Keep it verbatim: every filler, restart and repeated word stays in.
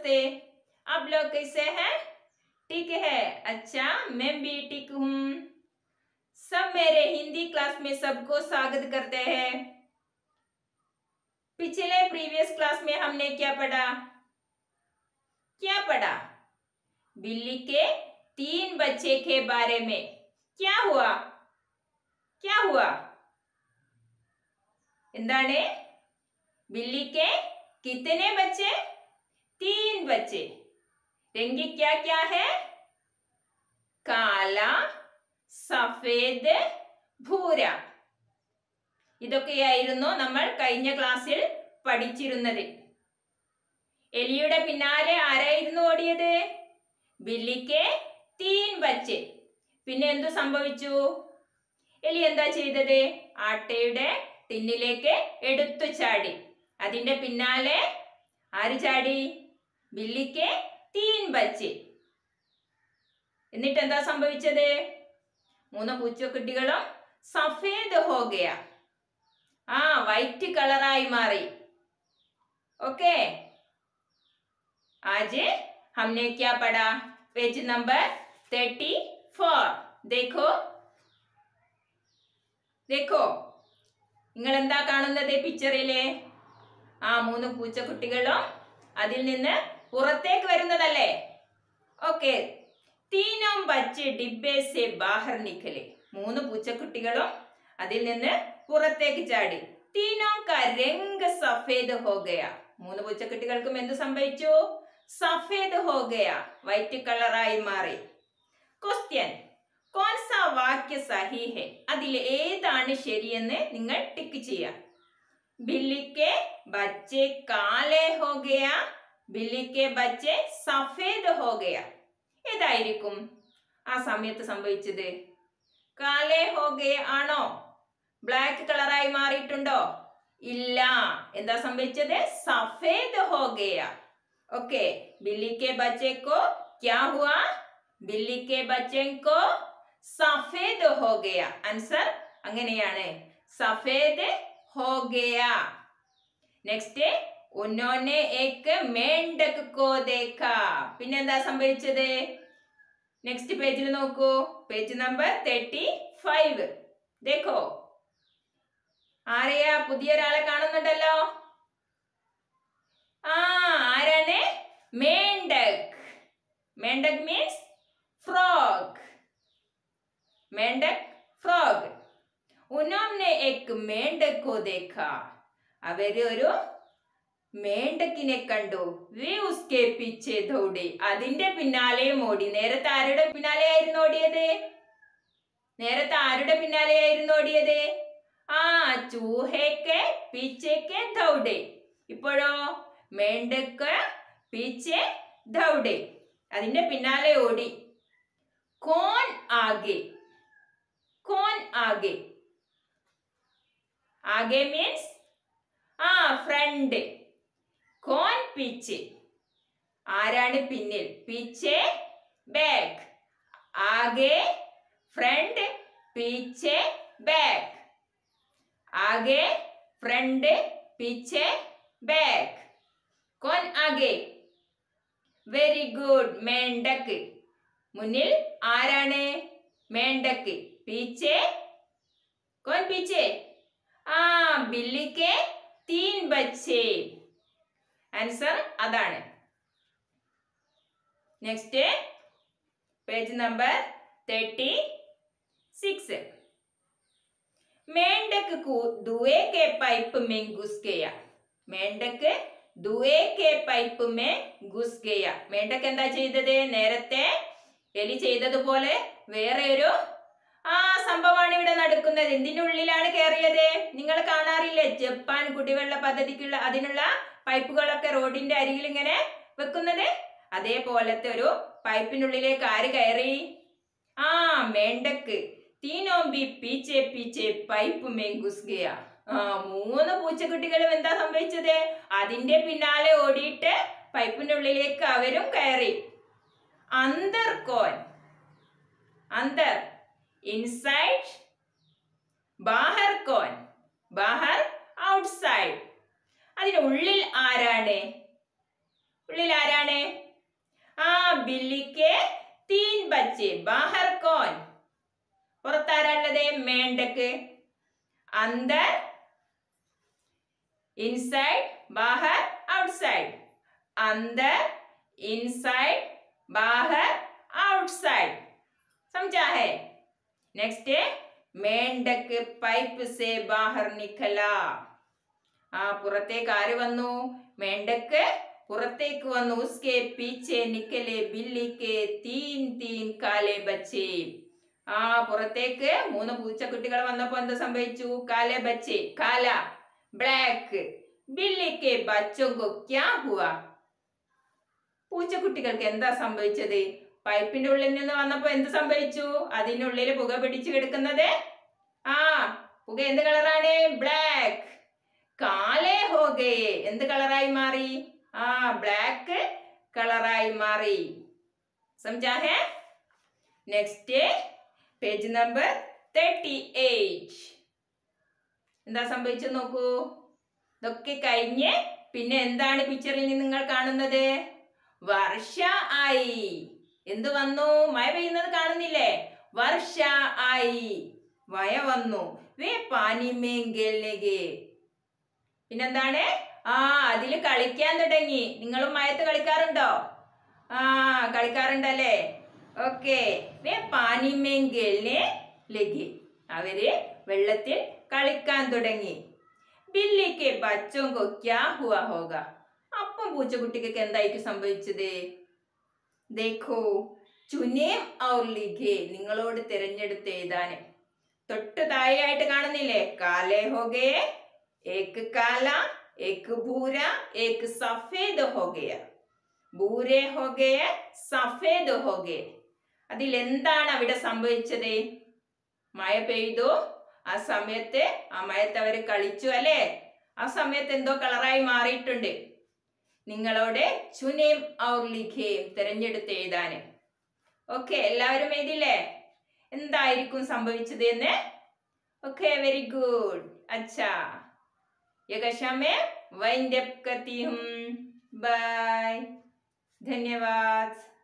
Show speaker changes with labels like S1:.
S1: नमस्ते। आप लोग कैसे हैं? ठीक है। अच्छा, मैं भी ठीक हूँ। सब मेरे हिंदी क्लास में सबको स्वागत करते हैं। पिछले प्रीवियस क्लास में हमने क्या पढ़ा? क्या पढ़ा? बिल्ली के तीन बच्चे के बारे में। क्या हुआ? क्या हुआ? എന്താണ്? बिल्ली के कितने बच्चे? तीन बच्चे। रंग क्या क्या है? काला, സഫേദ്, ഭൂര. ഇതൊക്കെയായിരുന്നു നമ്മൾ കഴിഞ്ഞ ക്ലാസ്സിൽ പഠിച്ചിരുന്നത്. എലിയുടെ പിന്നാലെ ആരായിരുന്നു ഓടിയത്? ബില്ലിക്ക് തീൻ ബച്ചെ. പിന്നെ എന്തു സംഭവിച്ചു? എലി എന്താ ചെയ്തത്? ആട്ടയുടെ ടിന്നിലേക്ക് എടുത്തു ചാടി. അതിന്റെ പിന്നാലെ ആര് ചാടി? ബില്ലിക്ക് തീൻ ബച്ചെ. എന്നിട്ട് എന്താ സംഭവിച്ചത്? മൂന്ന് പൂച്ചക്കുട്ടികളും സഫേദ് ഹോ ഗയ. ആ വൈറ്റ് കളറായി മാറി. ओके, आज हमने क्या पढ़ा? Page number thirty four. देखो देखो നിങ്ങൾ എന്താ കാണുന്നത് പിക്ചറിലെ? ആ മൂന്ന് പൂച്ചക്കുട്ടികളും അതിൽ നിന്ന് പുറത്തേക്ക് വരുന്നതല്ലേ? ഓക്കെ. തീനോ ബച്ചെ ഡിബ്ബെ സെ ബാഹർ നിക്കലെ. മൂന്ന് പൂച്ചക്കുട്ടികളും അതിൽ നിന്ന് പുറത്തേക്ക് ചാടി. തീനോ കാ രംഗ് സഫേദ് ഹോ ഗയ. മൂന്ന് പൂച്ചക്കുട്ടികൾക്കും എന്ത് സംഭവിച്ചു? സഫേദ് ഹോ ഗയ, വൈറ്റ് കളറായി മാറി. ക്വസ്റ്റ്യൻ, कौन सा वाक्य सही है? അതിൽ ഏതാണ് ശരിയെന്ന് നിങ്ങൾ ടിക്ക് ചെയ്യാം. बिल्ली के बच्चे काले हो गया, बिल्ली के बच्चे सफेद हो गया. ഏതായിരിക്കും ആ സമയത്ത് സംഭവിച്ചത്? കാലേ ഹോ ഗയ ആണോ? ബ്ലാക്ക് കളറായി മാറിയിട്ടുണ്ടോ? ഇല്ല. എന്താ സംഭവിച്ചത്? സഫേദ് ഹോ ഗയ. ഓക്കെ. बिल्ली के बच्चे को क्या हुआ? बिल्ली के बच्चे को सफेद हो गया. आंसर അങ്ങനെയാണ്, सफेद हो गया. नेक्स्ट, उन्होंने एक मेंढक को देखा. പിന്നെ എന്താ സംഭവിച്ചത്? നെക്സ്റ്റ് പേജിൽ നോക്കൂ. Page number thirty five. देखो, ആരെയാ? പുതിയ ഒരാളെ കാണുന്നുണ്ടല്ലോ. ആ ആരാണ്? मेंढक. मेंढक means frog. मेंढक frog. उन्होंने एक मेंढक को देखा. അവര് ഒരു മേണ്ടക്കിനെ കണ്ടു. വേ ഉസ്കെ പീछे ദൗड़े. അതിന്റെ പിന്നാലെയും ഓടി. നേരത്തെ ആരുടെ പിന്നാലെയായിരുന്നു ഓടിയത്? നേരത്തെ ആരുടെ പിന്നാലെയായിരുന്നു ഓടിയത്? ആ ചൂഹേക്കെ പീछे ദൗड़े. ഇപ്പോഴോ മേണ്ടക്ക് പീछे ദൗड़े, അതിന്റെ പിന്നാലെ ഓടി. കോൻ ആകെ. കോൻ ആകെ. ആകെ മീൻസ് ആ ഫ്രണ്ട്. കോൻ പീछे. ആരാണ് പിന്നിൽ? പീछे ബാക്ക്. ആകെ ഫ്രണ്ട്, പീछे ബാക്ക്. ആകെ ഫ്രണ്ട്, പീछे ബാക്ക്. കോൻ ആകെ. Very good. മേണ്ടക്ക്. മുന്നിൽ ആരാണ്? മേണ്ടക്ക്. പീछे कौन पीछे? ആ बिल्ली के तीन बच्चे. ആൻസർ അതാണ്. Next page number thirty six. मेंढक को धुएं के पाइप में घुस गया. मेंढक धुएं के पाइप में घुस गया. मेंढक എന്താ ചെയ്തത്? നേരത്തെ എലി ചെയ്തതുപോലെ വേറെ ഒരു ആ സംഭവമാണ് ഇവിടെ നടക്കുന്നത്. എന്തിന്റെ ഉള്ളിലാണ് കയറിയത്? നിങ്ങൾ കാണാറില്ലേ ജപ്പാൻ കുടിവെള്ള പദ്ധതിക്കുള്ള അതിനുള്ള പൈപ്പുകളൊക്കെ റോഡിന്റെ അരികിൽ ഇങ്ങനെ വെക്കുന്നത്? അതേപോലത്തെ ഒരു പൈപ്പിനുള്ളിലേക്ക് ആര് കയറി? ആ മേണ്ടക്ക്. तीनों भी पीछे पीछे पाइप में घुस गया. ആ മൂന്ന് പൂച്ചക്കുട്ടികളും എന്താ സംഭവിച്ചത്? അതിന്റെ പിന്നാലെ ഓടിയിട്ട് പൈപ്പിന്റെ ഉള്ളിലേക്ക് അവരും കയറി. അന്തർ കോൻ. അന്തർ ഇൻസൈഡ്. ബാഹർ കോൻ. ബാഹർ ഔട്ട്സൈഡ്. അതിനുള്ളിൽ ആരാണ്? ഉള്ളിൽ ആരാണ്? बिल्ली के तीन बच्चे बाहर कौन പുറത്താരാണുള്ളത് മേണ്ടക്ക് अंदर इनसाइड बाहर आउटसाइड अंदर इनसाइड बाहर आउटसाइड समझा है नेक्स्ट है मेंढक पाइप से बाहर निकला ആ പുറത്തേക്ക് ആര് വന്നു മേണ്ടക്ക് പുറത്തേക്ക് വന്നു उसके पीछे निकले बिल्ली के तीन तीन काले बच्चे ആ പുറത്തേക്ക് മൂന്ന് പൂച്ചക്കുട്ടികൾ വന്നപ്പോൾ എന്താ സംഭവിച്ചു കാലെ ബच्चे കാല ബ്ലാക്ക് बिल्ली के बच्चों को क्या हुआ പൂച്ചക്കുട്ടികൾക്ക് എന്താ സംഭവിച്ചത് പൈപ്പിന്റെ ഉള്ളിൽ നിന്ന് വന്നപ്പോൾ എന്ത് സംഭവിച്ചു അതിനുള്ളിൽ പുക പിടിച്ചു കിടക്കുന്നത് ആ പുക എന്ത് കളറാണ് ബ്ലാക്ക് കാലേ ഹോ ഗയേ എന്ത് കളറായി മാറി ആ ബ്ലാക്ക് കളറായി മാറി समझा है next page number thirty eight എന്താ സംഭവിച്ചത് നോക്കൂ ഇതൊക്കെ കഴിഞ്ഞ് പിന്നെ എന്താണ് പിക്ചറിൽ നിന്ന് നിങ്ങൾ കാണുന്നത് വർഷ ആയി എന്ത് വന്നു മഴ പെയ്യുന്നത് കാണുന്നില്ലേ വർഷ ആയി മഴ വന്നു വേ പാനി മേങ്കേലേ പിന്നെന്താണ് ആ അതില് കളിക്കാൻ തുടങ്ങി നിങ്ങളും മഴത്ത് കളിക്കാറുണ്ടോ ആ കളിക്കാറുണ്ടല്ലേ ഓക്കെ വേ പാനി മേങ്കേലേ ലഗി അവര് വെള്ളത്തിൽ കളിക്കാൻ തുടങ്ങി ബില്ലിക്ക് ബच्चों को क्या हुआ होगा അപ്പം പൂച്ചക്കുട്ടിക്ക് എന്തായിരിക്കും സംഭവിച്ചത് देखो चुने और लिखे നിങ്ങളോട് തിരഞ്ഞെടുത്ത് എഴുതാൻ തൊട്ട് താഴെയായിട്ട് കാണുന്നില്ലേ കാലേ हो गए एक काला एक भूरा एक सफेद हो गया भूरे हो गए सफेद हो गए അതിൽ എന്താണ് അവിടെ സംഭവിച്ചത് മഴ പെയ്തു ആ സമയത്ത് ആ മഴത്ത് അവർ കളിച്ചു അല്ലേ ആ സമയത്ത് എന്തോ കളറായി മാറിയിട്ടുണ്ട് നിങ്ങളോട് ചുനേം ഔർ ലിഖേം തിരഞ്ഞെടുത്ത് എഴുതാൻ ഓക്കെ എല്ലാവരും എഴുതില്ലേ എന്തായിരിക്കും സംഭവിച്ചത് എന്ന് ഓക്കെ വെരി ഗുഡ് अच्छा ये कक्षा में वाइंड अप करती हूँ बाय धन्यवाद।